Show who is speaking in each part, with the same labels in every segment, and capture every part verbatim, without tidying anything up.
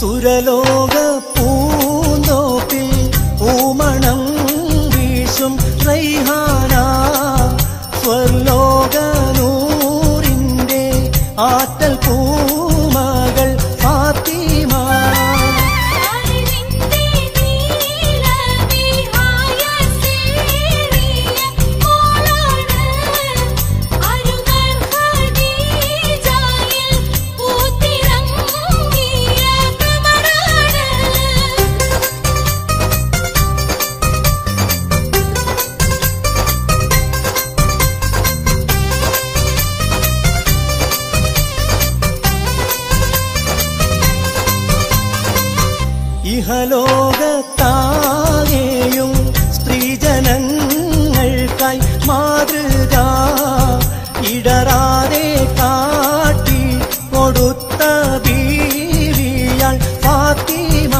Speaker 1: സുരലോക പൂന്തോപ്പിൽ പൂമണം വീശും റൈഹാന സ്വർലോക നൂറിന്റെ ആറ്റൽ പൂമകൾ ഫാത്തിമ ഇഹലോകത്താകെയും സ്ത്രീജനങ്ങൾക്കായി മാതൃക ഇടറാതെ കാട്ടി കൊടുത്ത ബീവിയാൾ ഫാത്തിമ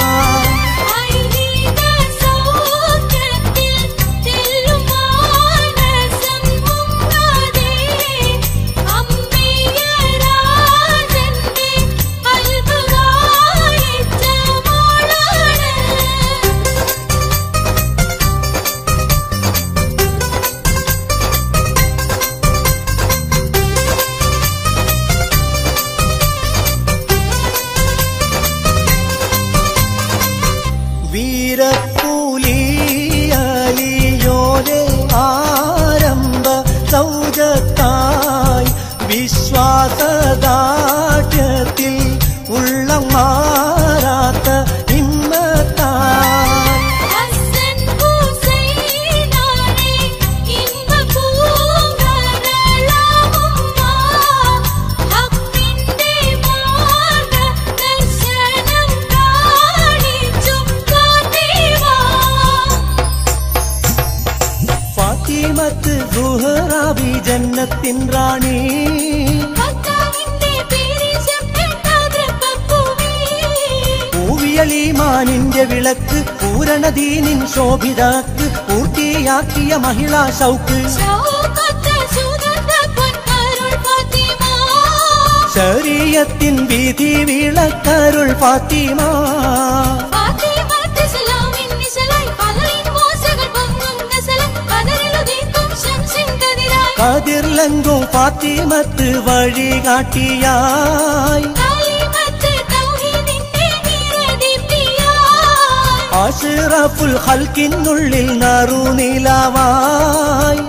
Speaker 1: വീരപ്പൂലിയാലിയോലെ ആരംഭ സൗജത്തായി വിശ്വാസദാർഢ്യത്തിൽ ഉള്ളം മാറാത്ത ഹിമ്മത്തായി ഫാത്തിമത്ത് സുഹ്റാബി ജന്നത്തിൻ റാണി പൂവിയലീമാനിന്റെ വിളക്ക് പൂരണദീനിൻ ശോഭിതാക്ക് പൂർത്തിയാക്കിയ മഹിളാ ശൗക്ക് ശരീഅത്തിൻ വിധി വിളക്കരുൾ ഫാത്തിമ കതിർലങ്കും ഫാത്തിമത്ത് വഴികാട്ടിയായി അഷ്റഫുൽ ഖൽക്കിനുള്ളിൽ നറുനിലാവായി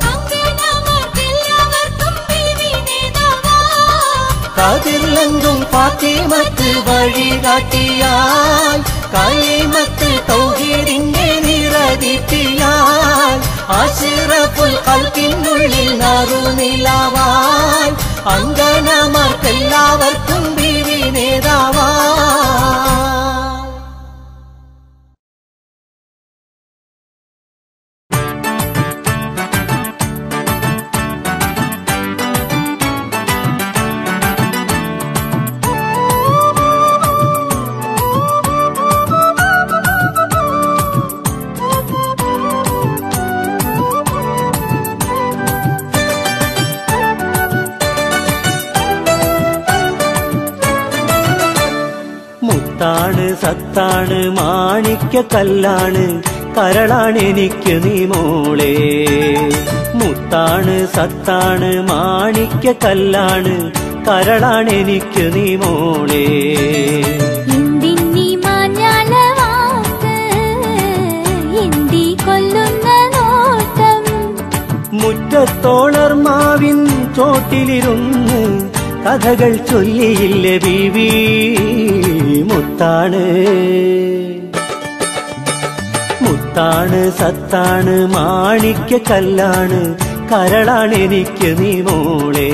Speaker 1: കതിർലങ്കും ഫാത്തിമത്ത് വഴികാട്ടിയായി കലിമത്ത് തൗഹീദിന്റെ നിറദീപ്തിയായി അഷ്റഫുൽ ഖൽക്കിനുള്ളിൽ നറുനിലാവായി അങ്കനമാർക്കെല്ലാവർക്കും ബീവി നേതാവായി. മുത്താണ് സത്താണ് മാണിക്യ കല്ലാണ് കരളാണെനിക്ക് നീ മോളെ. മുത്താണ് സത്താണ് മാണിക്യ കല്ലാണ് കരളാണെനിക്ക് നീ മോളെ. മുറ്റത്തോളർമാവിൻ ചോട്ടിലിരുന്ന് കഥകൾ ചൊല്ലിയില്ലേ ബീവി. മുത്താണ് മുത്താണ് സത്താണ് മാണിക്യ കല്ലാണ് കരളാണെനിക്ക് നീ മോളെ.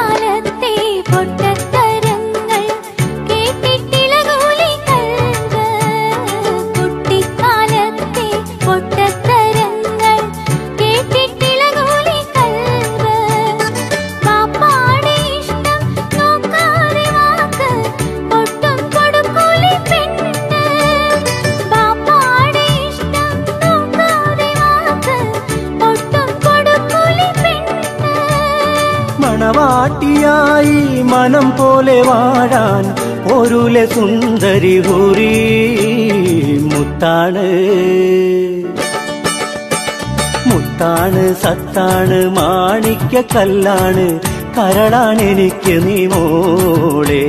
Speaker 2: പൊട്ടത്തരങ്ങൾ കേട്ടിട്ടിളകൂലി കൽവ്
Speaker 1: മണവാട്ടിയായി മനം പോലെ വാഴാൻ ഒരുലെ സുന്ദരി ഹൂറി മുത്താണ് മുത്താണ് സത്താണ് മാണിക്യ കല്ലാണ് കരളാണെനിക്ക് നീ മോളെ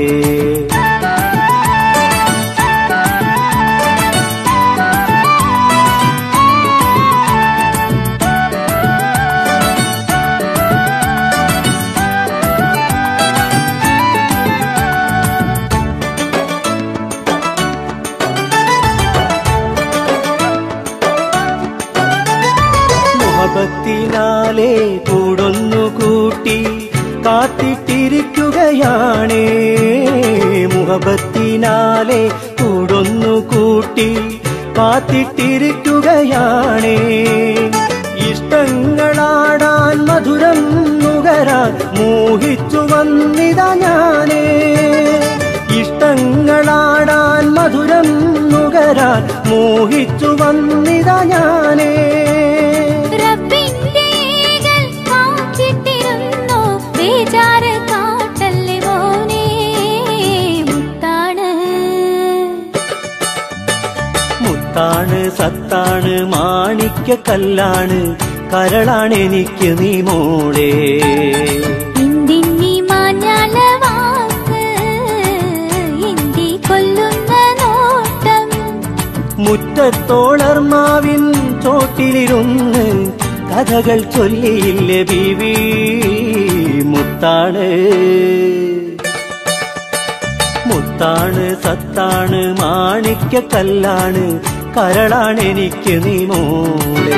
Speaker 1: മുഹബത്തിനാലെ കൂടൊന്നു കൂട്ടി കാത്തിട്ടിരിക്കുകയാണേ മുഹബത്തിനാലെ കൂടൊന്നു കൂട്ടി കാത്തിട്ടിരിക്കുകയാണേ ഇഷ്ടങ്ങളാടാൻ മധുരം നുകരാൻ മോഹിച്ചു വന്നിതാ ഞാനേ ഇഷ്ടങ്ങളാടാൻ മധുരം നുകരാൻ മോഹിച്ചു വന്നിതാ ഞാനേ മുത്താണ് സത്താണ് മാണിക്യ കല്ലാണ് കരളാണെനിക്ക് നീ മോളെ മുറ്റത്തോളർമാവിൻ ചോട്ടിലിരുന്ന് കഥകൾ ചൊല്ലിയില്ലേ ബീവി മുത്താണ് മുത്താണ് സത്താണ് മാണിക്യ കല്ലാണ് കരളാണെനിക്ക് നീ മോളെ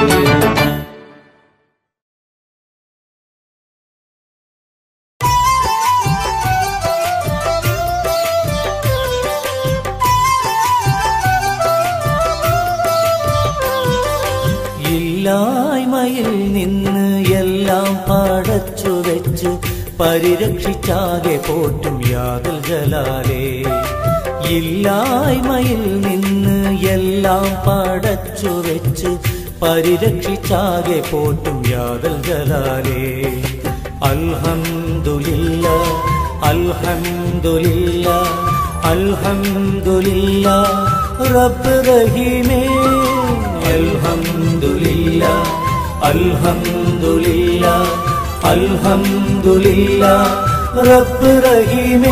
Speaker 1: ഇല്ലായ്മയിൽ നിന്ന് എല്ലാം പടച്ചു വെച്ച് പരിരക്ഷിച്ചാകെ പോറ്റും യാദൽ ജലാലേ ഇല്ലായ്മയിൽ നിന്ന് എല്ലാം പടച്ചു വെച്ച് പരിരക്ഷിച്ചാകെ പോറ്റും യാദൽ ജലാലേ അൽഹംദുലില്ലാ അൽഹംദുലില്ലാ അൽഹംദുലില്ലാ റബ്ബ് റഹീമേ അൽഹംദുലില്ലാ അൽഹംദുലില്ലാ അൽഹംദുലില്ലാ റബ്ബ് റഹീമേ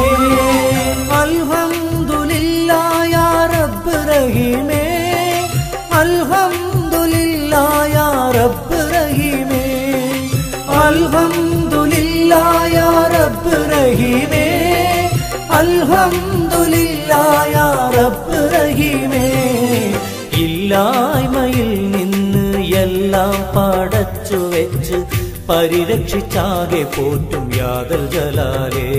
Speaker 1: അൽഹംദുലില്ലാ യാ റബ്ബ് റഹീമേ അൽഹംദുലില്ലാ യാ റബ്ബ് റഹീമേ അൽഹംദുലില്ലാ യാ റബ്ബ് റഹീമേ അൽഹംദുലില്ലാ യാ റബ്ബ് റഹീമേ ഇല്ലായ്മയിൽ നിന്ന് എല്ലാം പടച്ചു വെച്ച് പരിരക്ഷിച്ചാകെ പോറ്റും യാദൽ ജലാലേ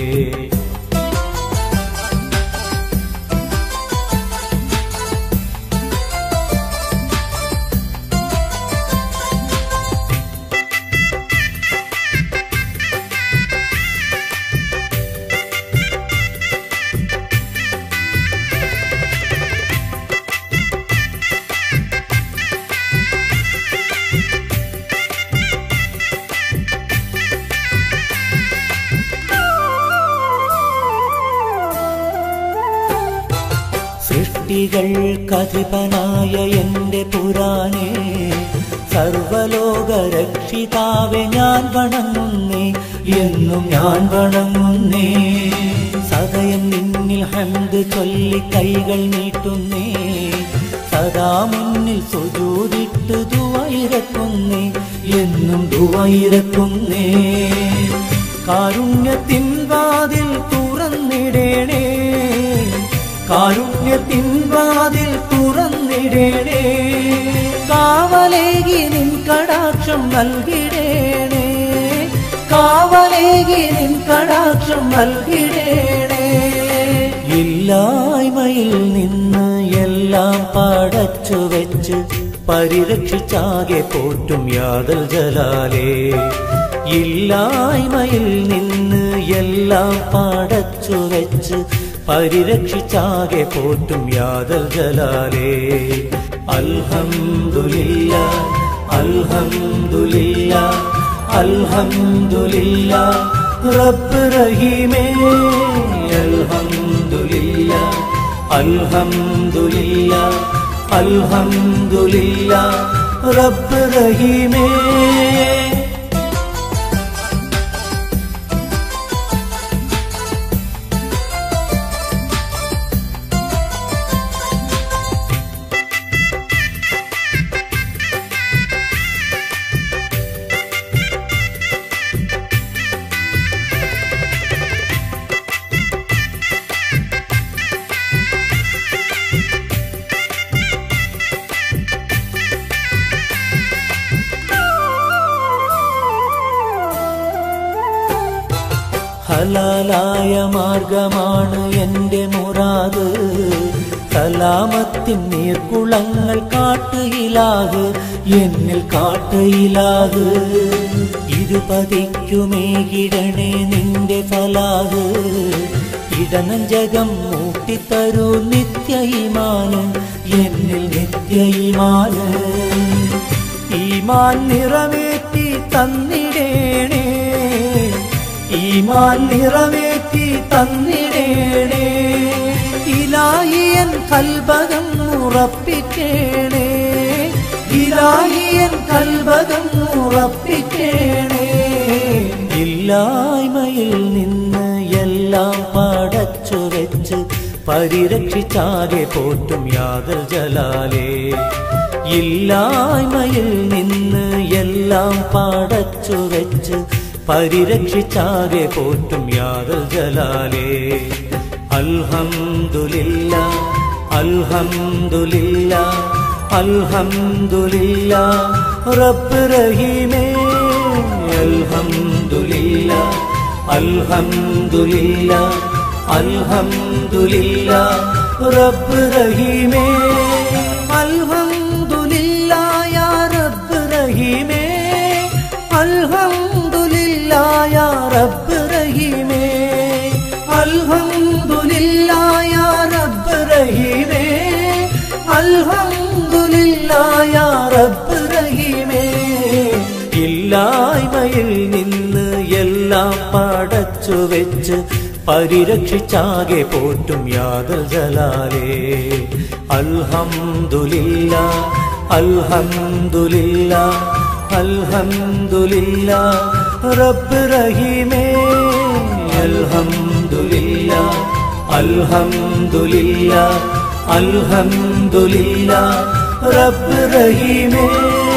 Speaker 1: സൃഷ്ടികൾക്കധിപനായ എന്റെ പുരാനേ സർവലോക രക്ഷിതാവെ ഞാൻ വണങ്ങുന്നേ എന്നും ഞാൻ വണങ്ങുന്നേ സദയം നിന്നിൽ ഹംദ് ചൊല്ലി കൈകൾ നീട്ടുന്നേ സദാ മുന്നിൽ സുജൂദിട്ട് ദുആയിരക്കുന്നേ എന്നും ദുആയിരക്കുന്നേ കാരുണ്യത്തിൻ വാതിൽ തുറന്നിടേണേ കാരുണ്യത്തിൻ വാതിൽ തുറന്നിടേണേ കാവലേകി നിൻ കടാക്ഷം നൽകിടേണേ കാവലേകി നിൻ കടാക്ഷം നൽകിടേണേ ഇല്ലായ്മയിൽ നിന്ന് എല്ലാം പടച്ചു വെച്ച് പരിരക്ഷിച്ചാകെ പോറ്റും യാദൽ ജലാലേ ഇല്ലായ്മയിൽ നിന്ന് എല്ലാം പടച്ചു വെച്ച് പരിരക്ഷിച്ചാകെ പോറ്റും യാദൽ ജലാലേ അൽഹംദുലില്ലാ അൽഹംദുലില്ലാ അൽഹംദുലില്ലാ റബ്ബ് റഹീമേ അൽഹംദുലില്ലാ അൽഹംദുലില്ലാ അൽഹംദുലില്ലാ റബ്ബ് റഹീമേ ഹലാലായ മാർഗമാണ് എൻ്റെ മുറാദ് സലാമത്തിൻ നീർക്കുളങ്ങൾ കാട്ടുയിലാക് എന്നിൽ കാട്ടുയിലാക് ഇരുപതിക്കുമേകിടണേ നിന്റെ ഫലാഹ് ഇടനഞ്ചകം മൂട്ടിത്തരൂ നിത്യ ഈമാന് എന്നിൽ നിത്യ ഈമാന് ഈമാൻ നിറവേറ്റി തന്നിടേണേ ഈമാൻ നിറവേറ്റി തന്നിടേണേ ഇലാഹിയൻ കൽബകം ഉറപ്പിക്കേണേ ഇലാഹിയൻ കൽബകം ഉറപ്പിക്കേണേ ഇല്ലായ്മയിൽ നിന്ന് എല്ലാം പടച്ചു വെച്ച് പരിരക്ഷിച്ചാകെ പോറ്റും യാദൽ ജലാലേ ഇല്ലായ്മയിൽ നിന്ന് എല്ലാം പടച്ചു വെച്ച് പരിരക്ഷിച്ചാകെ പോറ്റും യാദൽ ജലാലേ അൽഹംദുലില്ലാ അൽഹംദുലില്ലാ അൽഹംദുലില്ലാ റബ്ബ് റഹീമേ അൽഹംദുലില്ലാ അൽഹംദുലില്ലാ അൽഹംദുലില്ലാ റബ്ബ് റഹീമേ അൽഹംദുലില്ലാ യാ റബ്ബ് റഹീമേ അൽഹംദുലില്ലാ യാ റബ്ബ് റഹീമേ അൽഹംദുലില്ലാ യാ റബ്ബ് റഹീമേ അൽഹംദുലില്ലാ യാ റബ്ബ് റഹീമേ ഇല്ലായ്മയിൽ നിന്ന് എല്ലാം പടച്ചു വെച്ച് പരിരക്ഷിച്ചാകെ പോറ്റും യാദൽ ജലാലേ അൽഹംദുലില്ലാ അൽഹംദുലില്ലാ അൽഹംദുലില്ലാ റബ്ബ് റഹീമേ അൽഹംദുലില്ലാ അൽഹംദുലില്ലാ അൽഹംദുലില്ലാ റബ്ബ് റഹീമേ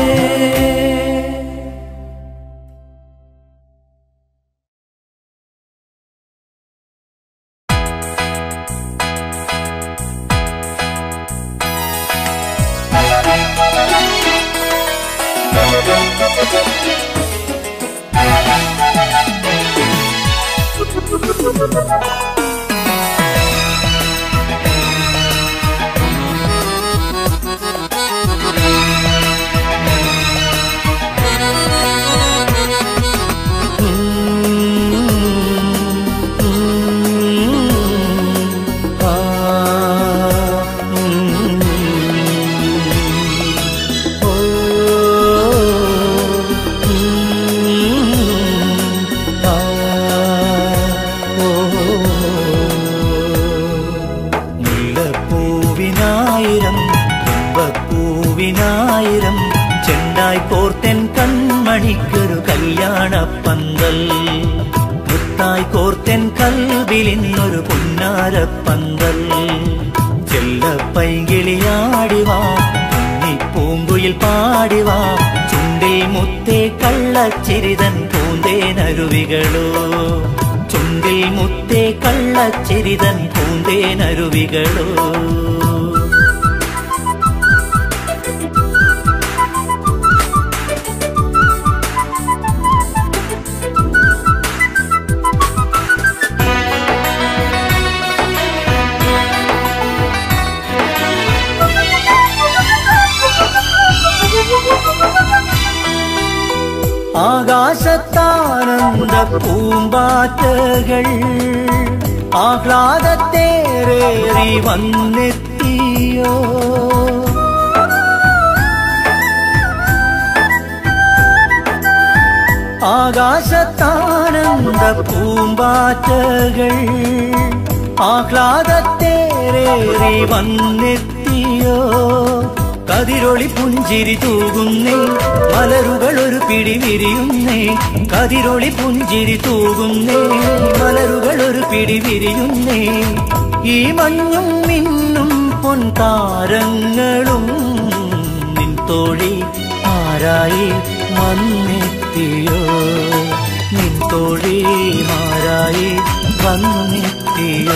Speaker 1: പൂവിനായിരം ചെണ്ടായി കോർത്തൻ കൺമണിക്കൊരു കല്യാണപ്പന്തൽ മുത്തായി കോർത്തൻ കൽബിലിന്നൊരു പുന്നാരപ്പന്തൽ ചെല്ലപ്പൈകിളിയാടിവാ പൂങ്കുയിൽ പാടിവാ ചുണ്ടിൽ മുത്തേ കള്ളച്ചിരിതൻ പൂന്തേനരുവികളോ ചുണ്ടിൽ മുത്തേ കള്ളച്ചിരിതൻ പൂന്തേനരുവികളോ ആകാശത്താനന്ദ പൂമ്പാറ്റകൾ ആഹ്ലാദത്തേറേറി വന്നെത്തിയോ ആകാശത്താനന്ദ പൂമ്പാറ്റകൾ ആഹ്ലാദത്തേറേറി വന്നെത്തിയോ കതിരൊളി പുഞ്ചിരി തൂകുന്നേ മലരുകൾ ഒരു പിടി വിരിയുന്നേ കതിരൊളി പുഞ്ചിരി തൂകുന്നേ മലരുകൾ ഒരു പിടി വിരിയുന്നേ ഈ മഞ്ഞും മിന്നും പൊൻതാരങ്ങളും നിൻ തോഴി മാരായി വന്നെത്തിയോ നിൻ തോഴി മാരായി വന്നെത്തിയോ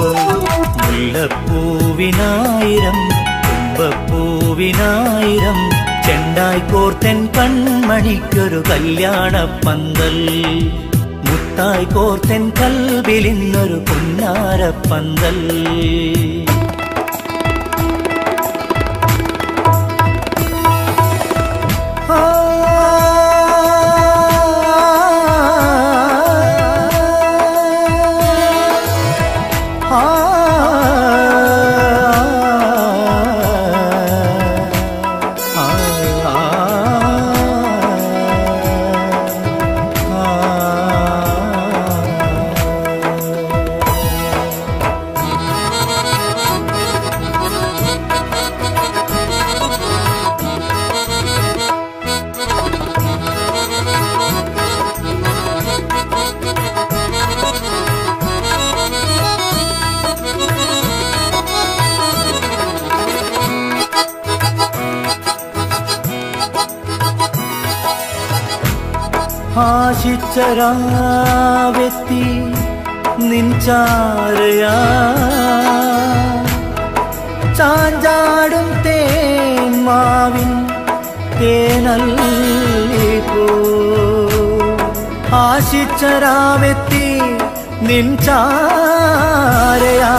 Speaker 1: മുല്ലപ്പൂവിനായിരം തുമ്പപ്പൂവിനായിരം ചെണ്ടായി കോർത്തൻ കൺമണിക്കൊരു കല്യാണപ്പന്തൽ മുത്തായി കോർത്തൻ കൽബിലിന്നൊരു പുന്നാരപ്പന്തൽ ആശിച്ചരാവെത്തി നിൻചാരയാ ചാഞ്ചാടും തേന്മാവിൻ തേനല്ലിപ്പോ ആശിച്ചരാവെത്തി നിൻചാരയാ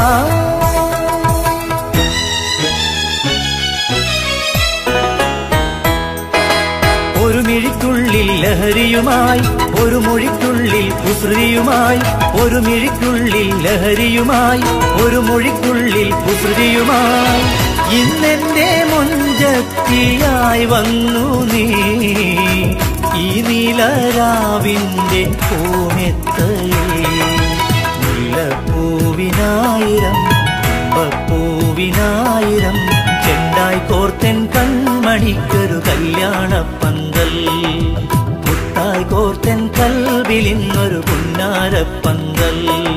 Speaker 1: ഒരു മിഴിക്കുള്ളിൽ ലഹരിയുമായി ഒരു മൊഴിക്കുള്ളിൽ കുസൃതിയുമായി ഒരു മിഴിക്കുള്ളിൽ ലഹരിയുമായി ഒരു മൊഴിക്കുള്ളിൽ കുസൃതിയുമായി ഇന്നെന്റെ മുഞ്ചത്തിയായി വന്നു നീ ഈ നീലരാവിന്റെ പൂമെത്തയേ മുല്ലപ്പൂവിനായിരം പൂവിനായിരം ചെണ്ടായി കോർത്തൻ കൺമണിക്കൊരു കല്യാണപ്പന്തൽ മുത്തായി കോർത്തൻ കൽബിലിന്നൊരു പുന്നാരപ്പന്തൽ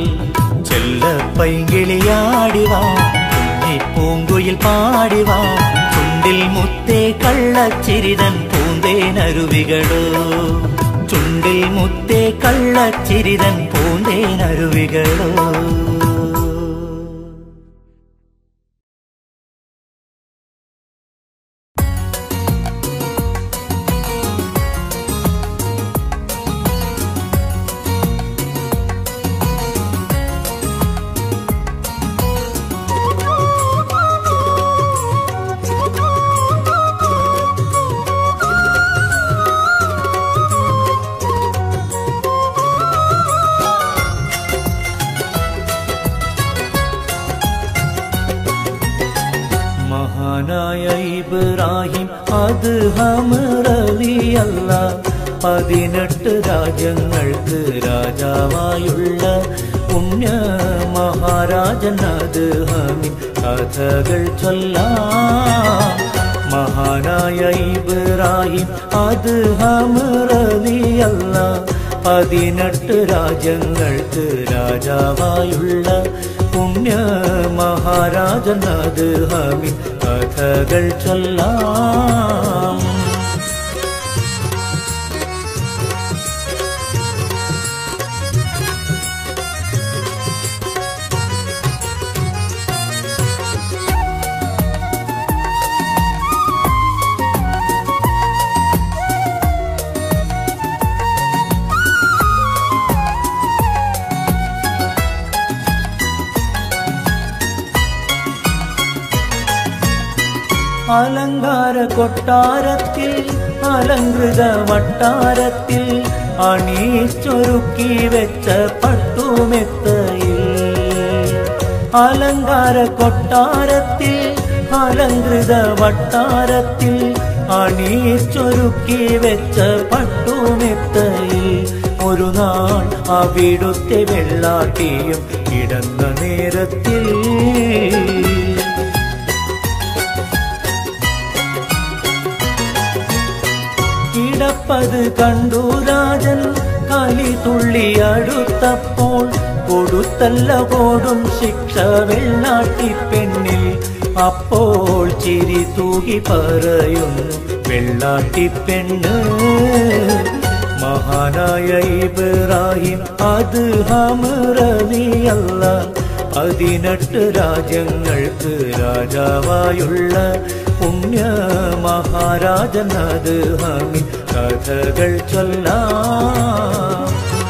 Speaker 1: ചെല്ലപ്പൈങ്കിളിയാടിവാ പൂങ്കുയിൽ പാടിവാ ചുണ്ടിൽ മുത്തേ കള്ളച്ചിരിതൻ പൂന്തേനരുവികളോ ചുണ്ടിൽ മുത്തേ കള്ളച്ചിരിതൻ പൂന്തേനരുവികളോ ഇബ്രാഹിം അദ്ഹം റളിയല്ലാഹ് പതിനെട്ട് രാജ്യങ്ങൾക്ക് രാജാവായുള്ള പുണ്യ മഹാരാജൻ അദ്ഹമിൻ കഥകൾ ചൊല്ലാം. മഹാനായ ഇബ്രാഹിം അദ്ഹം റളിയല്ലാഹ് പതിനെട്ട് രാജ്യങ്ങൾക്ക് രാജാവായുള്ള പുണ്യ മഹാരാജൻ അദ്ഹമിൻ കഥകൾ ചൊല്ലാം. അലങ്കാര കൊട്ടാരത്തിൽ അലങ്കൃത വട്ടാരത്തിൽ അണിയിച്ചൊരുക്കി വെച്ച പട്ടുമെത്തയിൽ അലങ്കാര കൊട്ടാരത്തിൽ അലങ്കൃത വട്ടാരത്തിൽ അണിയിച്ചൊരുക്കി വെച്ച പട്ടുമെത്തയിൽ ഒരു നാൾ അവിടുത്തെ വെള്ളാട്ടിയും കിടന്ന നേരത്തിൽ കിടപ്പത് കണ്ടു രാജൻ കലി തുള്ളി അടുത്തപ്പോൾ കൊടുത്തല്ല പോടും ശിക്ഷ വെള്ളാട്ടി പെണ്ണിൽ അപ്പോൾ ചിരി തൂകി പറയുന്നു വെള്ളാട്ടി പെണ്ണ് മഹാനായ ഇബ്രാഹിം അത് ഹംറലിയല്ല പതിനെട്ട് രാജ്യങ്ങൾക്ക് രാജാവായുള്ള പുണ്യ മഹാരാജൻ അത് ഹമി കഥകൾ ചൊല്ലാം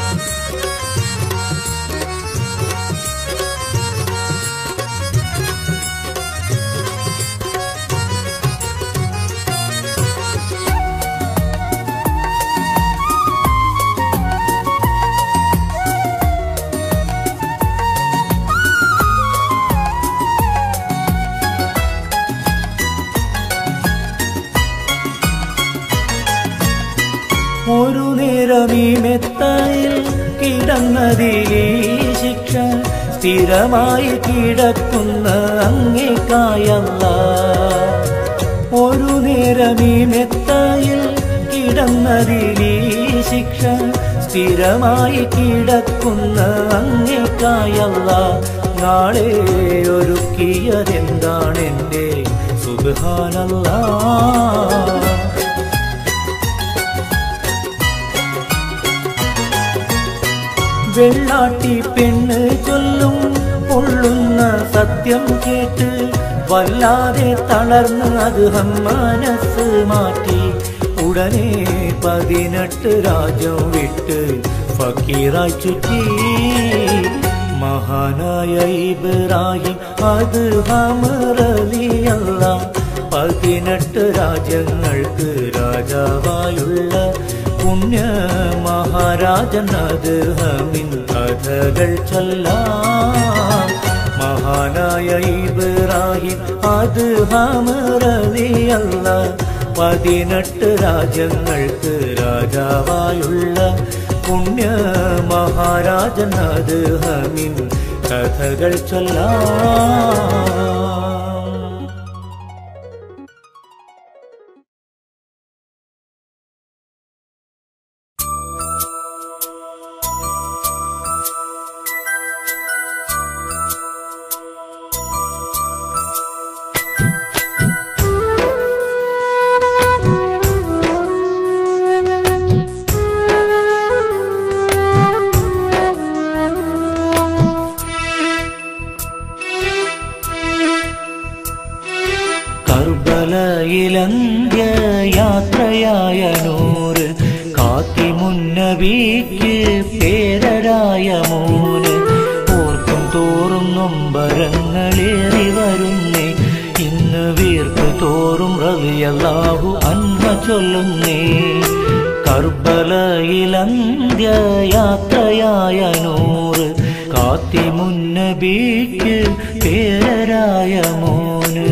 Speaker 1: ഒരു നേരം ഈ മെത്തയിൽ കിടന്നതിലീ ശിക്ഷ സ്ഥിരമായി കിടക്കുന്ന അങ്ങേക്കായല്ല ഒരു നേരം ഈ മെത്തയിൽ കിടന്നതിലീ ശിക്ഷ സ്ഥിരമായി കിടക്കുന്ന അങ്ങേക്കായല്ല നാളെ ഒരുക്കിയതെന്താണെന്റെ സുബ്ഹാനല്ലാഹ് വെള്ളാട്ടി പെണ്ണ് ചൊല്ലും പൊള്ളുന്ന സത്യം കേട്ട് വല്ലാതെ തളർന്ന് അത് മനസ്സ് മാറ്റി ഉടനെ പതിനെട്ട് രാജ്യം വിട്ട് ഫക്കീറായി ചുറ്റി മഹാനായ ഇബ്രാഹിം അത് ഹംറലിയല്ല പതിനെട്ട് രാജ്യങ്ങൾക്ക് രാജാവായുള്ള പുണ്യ മഹാരാജൻ അത് ഹമിൻ കഥകൾ ചൊല്ലാം മഹാനായ ഇബ്രാഹിം അത് ഹംറലിയല്ല പതിനെട്ട് രാജ്യങ്ങൾക്ക് രാജാവായുള്ള പുണ്യ മഹാരാജൻ അത് ഹമിൻ കഥകൾ ചൊല്ലാം കർബലയിലന്ത്യ യാത്രയായ നൂറ് കാത്തിമുന്നബിക്ക് പേരരായ മൂന്ന് ഓർക്കും തോറും നൊമ്പരങ്ങളേറി വരുന്നേ ഇന്ന് വീർപ്പ് തോറും റളിയല്ലാഹു അൻഹു ചൊല്ലുന്നേ കർബലയിലന്ത്യ യാത്രയായ നൂറ് കാത്തിമുന്നബിക്ക് പേരരായ മൂന്ന്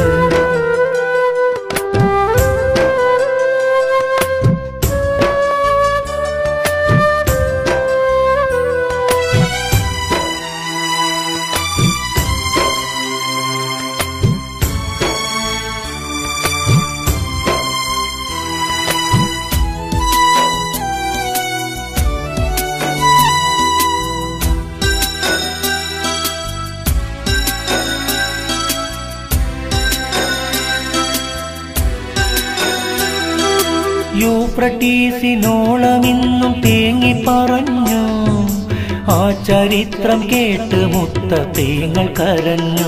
Speaker 1: യൂഫ്രട്ടീസിനോളമിന്നും തേങ്ങി പറഞ്ഞു ആ ചരിത്രം കേട്ട് മുത്തത്തേങ്ങൾ കരഞ്ഞു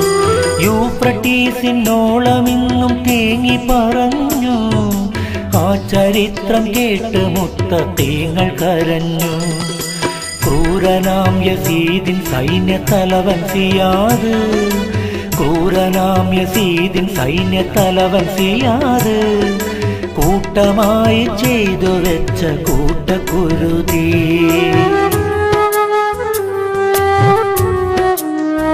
Speaker 1: യൂഫ്രട്ടീസിനോളമിന്നും തേങ്ങി പറഞ്ഞു ആ ചരിത്രം കേട്ട് മുത്തത്തേങ്ങൾ കരഞ്ഞു ക്രൂരനാം യസീദിൻ സൈന്യത്തലവൻ സിയാദ് ക്രൂരനാം യസീദിൻ സൈന്യത്തലവൻ സിയാദ് കൂട്ടമായി ചെയ്തു വെച്ച കൂട്ടക്കുരുതി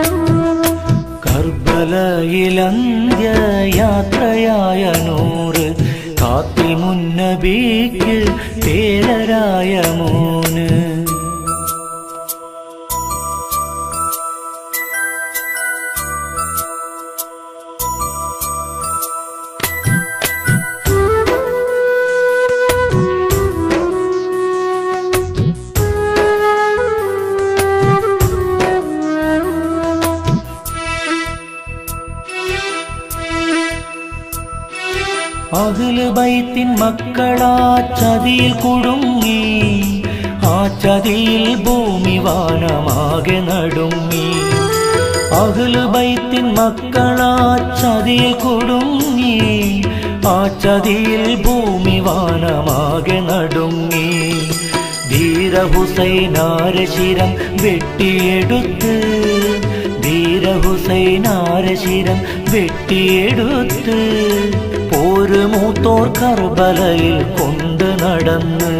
Speaker 1: കർബലയിലന്ത്യ യാത്രയായ നൂറ് കാത്തിമുന്നബിക്ക് പേരരായ മോന്. അഹ്ലു ബൈത്തിൻ മക്കളാ ചതിയിൽ കുടുങ്ങി, ആ ചതിയിൽ ഭൂമി വാനമാകെ നടുങ്ങി. അഹ്ലു ബൈത്തിൻ മക്കളാ ചതിയിൽ കുടുങ്ങി, ആ ചതിയിൽ ഭൂമി വാനമാകെ നടുങ്ങി. ധീര ഹുസൈനാരെ ശിരം വെട്ടിയെടുത്ത്, ധീര ഹുസൈനാരെ ശിരം വെട്ടിയെടുത്ത് പോര് മൂത്തോർ കർബലയിൽ കൊണ്ട് നടന്ന്.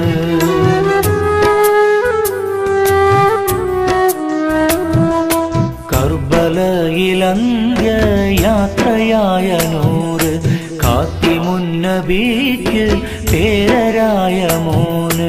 Speaker 1: കർബലയിൽ അന്ത്യയാത്രയായ നൂറ്, കാത്തിമുന്നബിക്ക് പേരരായ മോന്.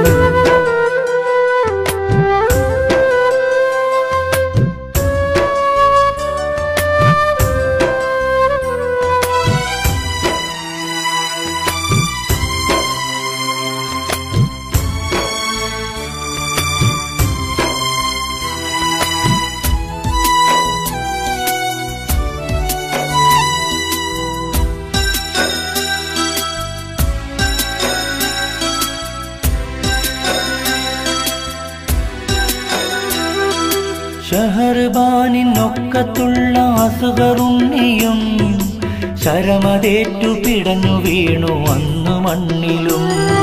Speaker 1: ഷഹർബാനിനൊക്കത്തുള്ള അസുഖറുണ്ണിയും ശരമതേറ്റു പിടഞ്ഞു വീണു അന്നു മണ്ണിലും.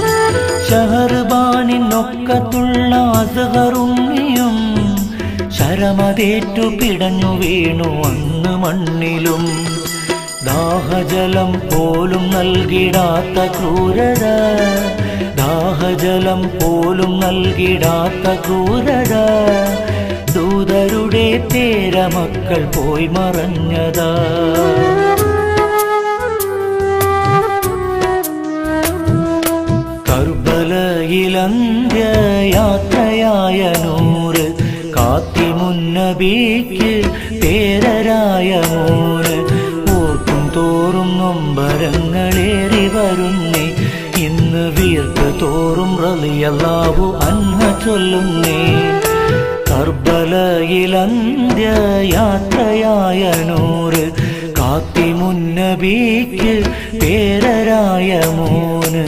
Speaker 1: ഷഹർബാനിനൊക്കത്തുള്ള അസുഖറുണ്ണിയും ശരമതേറ്റു പിടഞ്ഞു വീണു അന്നു മണ്ണിലും. ദാഹജലം പോലും നൽകിടാത്ത ക്രൂരത, ദാഹജലം പോലും നൽകിടാത്ത ക്രൂരത, ദൂതരുടെ പേരമക്കൾ പോയി മറഞ്ഞതാ. കർബലയിൽ അന്ത്യയാത്രയായ നൂറ്, കാത്തിമുന്നബിക്ക് പേരരായ മോന്. ഓർക്കും തോറും നൊമ്പരങ്ങളേറി വരുന്നേ, ഇന്ന് വീർത്ത് തോറും റളിയല്ലാഹു അൻഹ ചൊല്ലുന്നേ. കർബലയിൽ അന്ത്യയാത്രയായ നൂറ്, കാത്തിമുന്നബിക്ക് പേരരായ മോന്.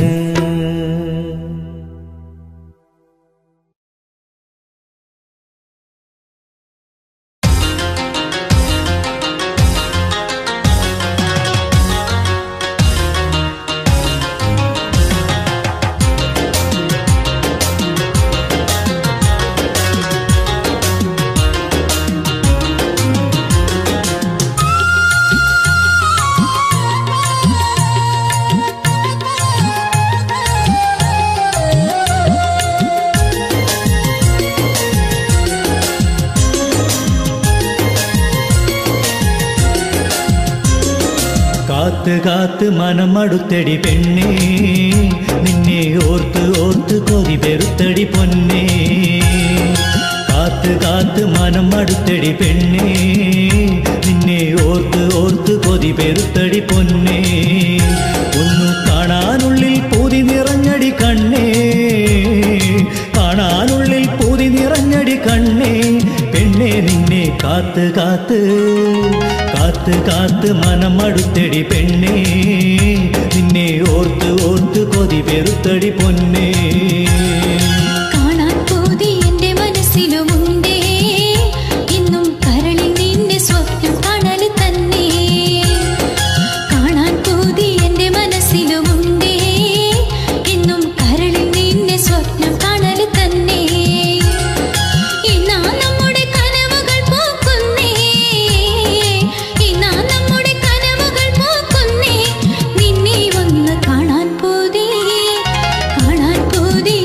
Speaker 1: കാത്ത് കാത്ത് മനമടുത്തടി പെണ്ണേ, നിന്നെ ഓർത്ത് ഓർത്ത് കൊതി പെരുത്തടി പൊന്നേ. കാത്ത് കാത്ത് മനമടുത്തടി പെണ്ണേ, നിന്നെ ഓർത്ത് ഓർത്ത് കൊതി പെരുത്തടി പൊന്നേ. ഒന്നു കാണാനുള്ളിൽ പൂതി നിറഞ്ഞടി കണ്ണേ, കാണാനുള്ളിൽ പൂതി നിറഞ്ഞടി കണ്ണേ. പെണ്ണേ നിന്നെ കാത്ത് കാത്ത് കാത്ത് കാത്ത് മനമടുത്തടി പെണ്ണേ, നിന്നെ ഓർത്ത് ഓർത്ത് കൊതി പെരുത്തടി പൊന്നേ.
Speaker 2: കാണാൻ കൊതി എന്റെ മനസ്സിലുമുണ്ടേ, ഇന്നും കരളിൽ നിന്റെ സ്വപ്നം കാണൽ തന്നെ. കാണാൻ കൊതി എന്റെ മനസ്സിലുമുണ്ടേ, ഇന്നും കരളിൽ നിന്റെ സ്വപ്നം കാണൽ തന്നെ. ഇന്നാ നമ്മുടെ കനവുകൾ പൂക്കുന്നേ, ഇന്നാ നമ്മുടെ കനവുകൾ പൂക്കുന്നേ. നിന്നെ വന്ന് കാണാൻ കൊതി, കാണാൻ കൊതി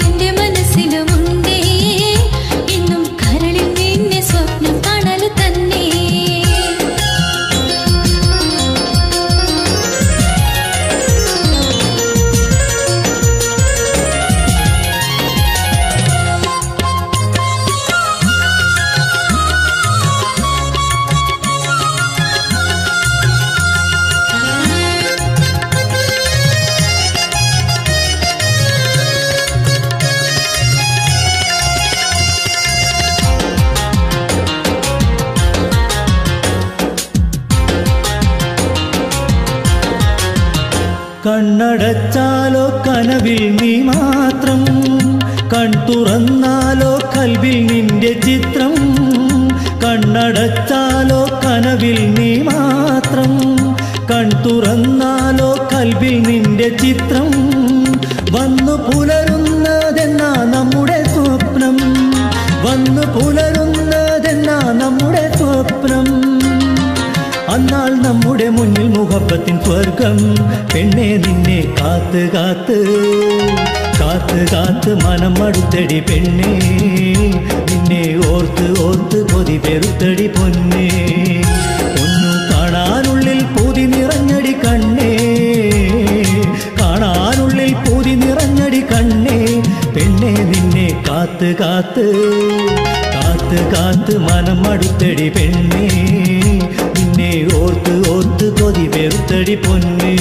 Speaker 1: കണ്ണടച്ചാലോ കനവിൽ നീ മാത്രം, കൺ തുറന്നാലോ കൽവിൽ നിന്റെ ചിത്രം. കണ്ണടച്ചാലോ കനവിൽ നീ മാത്രം, കൺ തുറന്നാലോ കൽവിൽ നിന്റെ ചിത്രം. വന്നു പുലരുന്നതെന്നാ നമ്മുടെ സ്വപ്നം, വന്നു പുലരുന്നതെന്നാ നമ്മുടെ സ്വപ്നം. അന്നാൾ നമ്മുടെ മുന്നിൽ മുഹബത്തിൻ സ്വർഗം. പെണ്ണെ നിന്നെ കാത്ത് കാത്ത് കാത്ത് കാത്ത് മനം മടുത്തടി പെണ്ണെ, നിന്നെ ഓർത്ത് ഓർത്ത് കൊതി പെരുത്തടി പൊന്നേ. ഒന്നു കാണാനുള്ളിൽ പൂതി നിറഞ്ഞടി കണ്ണേ, കാണാനുള്ളിൽ പൂതി നിറഞ്ഞടി കണ്ണേ. പെണ്ണെ നിന്നെ കാത്ത് കാത്ത് കാത്ത് കാത്ത് മനം മടുത്തടി പെണ്ണേ, നിന്നെ ഓർത്ത് ഓർത്ത് കൊതി പെരുത്തടി പൊന്നേ.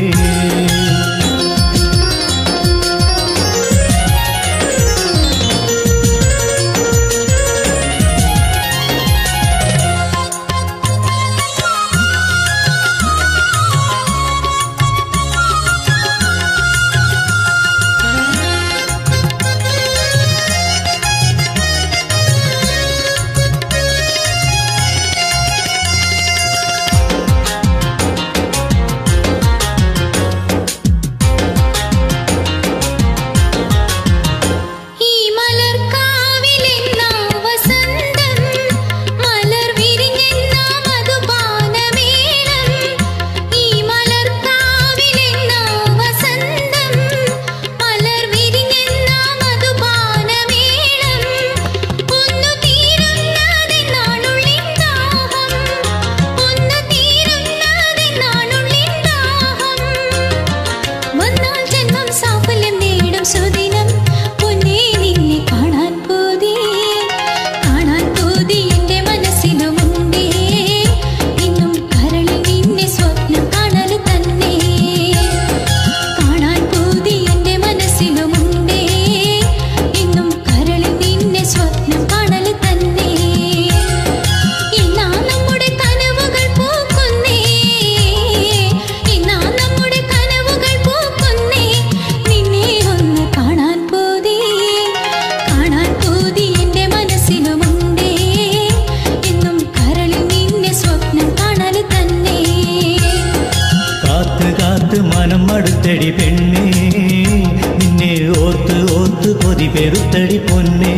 Speaker 1: മനം മടുത്തടി പെണ്ണേ, നിന്നെ ഓർത്ത് ഓർത്ത് കൊതി പെരുത്തടി പൊന്നേ.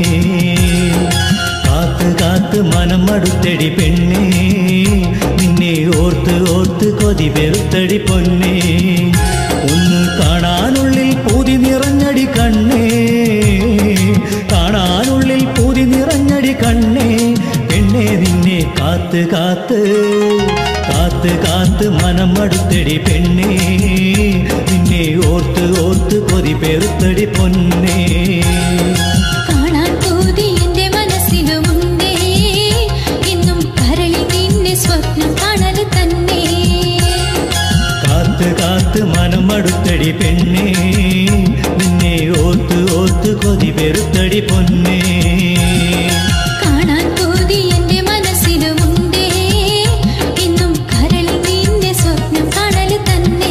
Speaker 1: കാത്ത് കാത്ത് മനം മടുത്തടി പെണ്ണേ, നിന്നെ ഓർത്ത് ഓർത്ത് കൊതി പെരുത്തടി പൊന്നേ. ഒന്ന് കാണാനുള്ളിൽ പൂതി നിറഞ്ഞടി കണ്ണേ, കാണാനുള്ളിൽ പൂതി നിറഞ്ഞടി കണ്ണേ. പെണ്ണേ നിന്നെ കാത്ത് കാത്ത് കാത്ത് കാത്ത് മനം മടുത്തടി പെണ്ണേ, നിന്നെ ഓർത്ത് ഓർത്ത് കൊതി പെരുത്തടി പൊന്നേ.
Speaker 2: കാണാൻ പൂതി എന്റെ മനസ്സിലുമുണ്ടേ, ഇന്നും കരളിൽ നിന്നെ സ്വപ്നം കാണൽ തന്നെ.
Speaker 1: കാത്ത് കാത്ത് മനം മടുത്തടി പെണ്ണേ, നിന്നെ ഓർത്ത് ഓർത്ത് കൊതി പെരുത്തടി പൊന്നേ.
Speaker 2: കാണാൻ പൂതി എന്റെ മനസ്സിലുമുണ്ടേ, ഇന്നും കരളിൽ നിന്നെ സ്വപ്നം കാണൽ തന്നെ.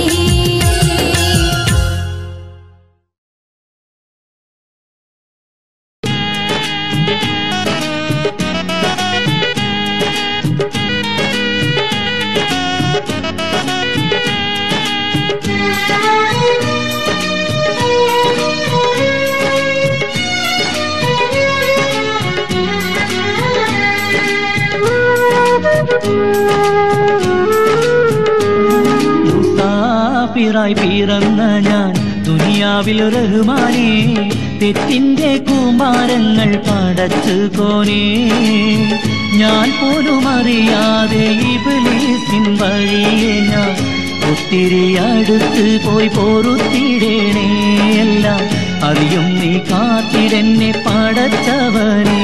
Speaker 1: മുസാഫിറായി പിറന്ന ഞാൻ ദുനിയാവിൽ റഹ്മാനേ, തെറ്റിന്റെ കൂമ്പാരങ്ങൾ പടച്ചു കോനേ. ഞാൻ പോലും അറിയാതെ ഇബ്ലീസിൻ വഴിയെ ഞാൻ ഒത്തിരി അടുത്ത് പോയി പൊറുത്തിടേണേ. എല്ലാം അറിയും നീ കാത്തിടെന്നെ പടച്ചവനേ.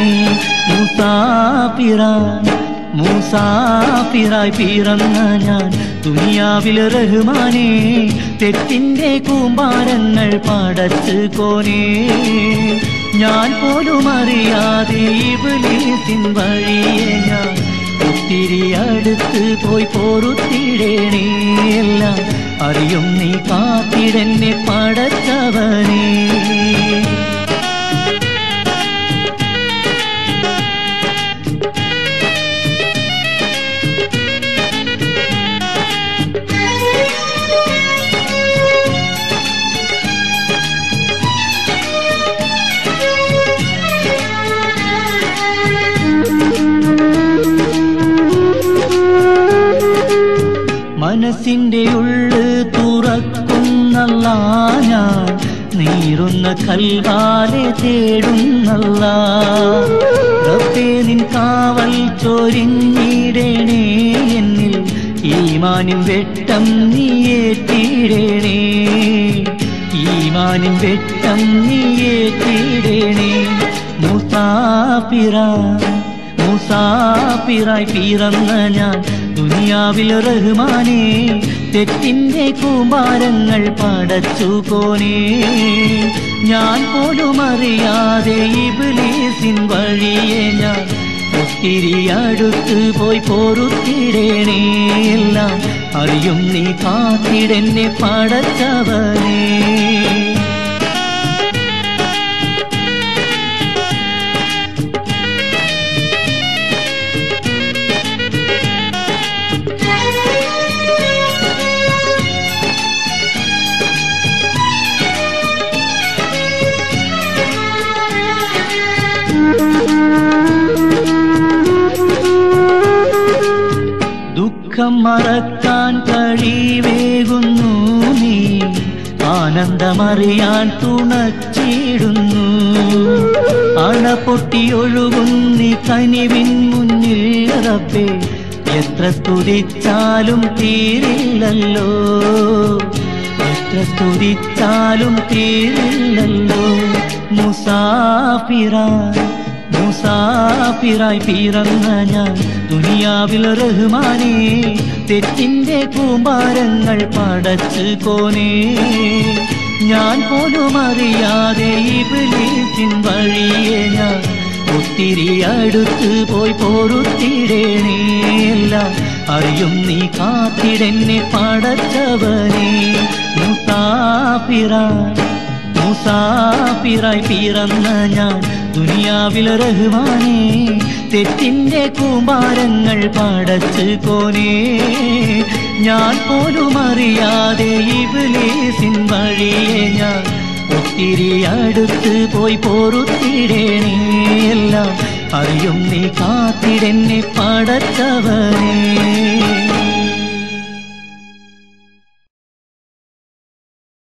Speaker 1: മുസാഫിറായി മുസാഫിറായി പിറന്ന ഞാൻ ദുനിയാവിൽ റഹ്മാനേ, തെറ്റിന്റെ കൂമ്പാരങ്ങൾ പടച്ചു കോനേ. ഞാൻ പോലും അറിയാതെ ഇബ്ലീസിൻ വഴിയെ ഞാൻ ഒത്തിരി അടുത്ത് പോയി പൊറുത്തിടേണേ എല്ലാം അറിയും നീ കാത്തിടെന്നെ പടച്ചവനേ. മനസ്സിന്റെ ഉള്ള് തുറക്കുന്നല്ല ഞാൻ നീറുന്ന കൽവാലെ തേടുന്നല്ല. റബ്ബേ നിൻ കാവൽ ചൊരിഞ്ഞിടണേ എന്നിൽ ഈമാനിൻ വെട്ടം നീയേറ്റിടണേ. ഈമാനിൻ വെട്ടം നീയേറ്റിടണേ. മുസാഫിറ മുസാഫിറായി പിറന്ന ഞാൻ ദുനിയാവിൽ റഹ്മാനേ തെറ്റിന്റെ കൂമ്പാരങ്ങൾ പടച്ചുകോനേ. ഞാൻ പോലും അറിയാതെ ഇബ്ലീസിൻ വഴിയെ ഞാൻ ഒത്തിരി അടുത്ത് പോയി പൊറുത്തിടേണേ എല്ലാം അറിയും നീ കാത്തിടെന്നെ പടച്ചവനേ. ദുഃഖം മറക്കാൻ കഴിവേകുന്നു നീ ആനന്ദമറിയാൻ തുണച്ചിടുന്നു. അണ പൊട്ടിയൊഴുകുന്നി കനിവിൻ മുന്നിൽ റബ്ബേ എത്ര സ്തുതിച്ചാലും തീരില്ലല്ലോ. എത്ര സ്തുതിച്ചാലും തീരില്ലല്ലോ. മുസാഫിറായി മുസാഫിറായി പിറന്ന ഞാൻ ദുനിയാവിൽ റഹ്മാനേ തെറ്റിന്റെ കൂമ്പാരങ്ങൾ പടച്ചുകോനേ. ഞാൻ പോലും അറിയാതെ ഇബ്ലീസിൻ വഴിയെ ഞാൻ ഒത്തിരി അടുത്ത് പോയി പൊറുത്തിടേണേ എല്ലാം അറിയും നീ കാത്തിടെന്നെ പടച്ചവനേ. മുസാഫിറായി മുസാഫിറായി പിറന്ന ഞാൻ ദുനിയാവിൽ റഹ്മാനേ തെറ്റിന്റെ കൂമ്പാരങ്ങൾ പടച്ചുകോനേ. ഞാൻ പോലും അറിയാതെ ഇബ്ലീസിൻ വഴിയെ ഞാൻ ഒത്തിരി അടുത്ത് പോയി പൊറുത്തിടേണേ എല്ലാം അറിയും നീ കാത്തിടെന്നെ പടച്ചവനേ.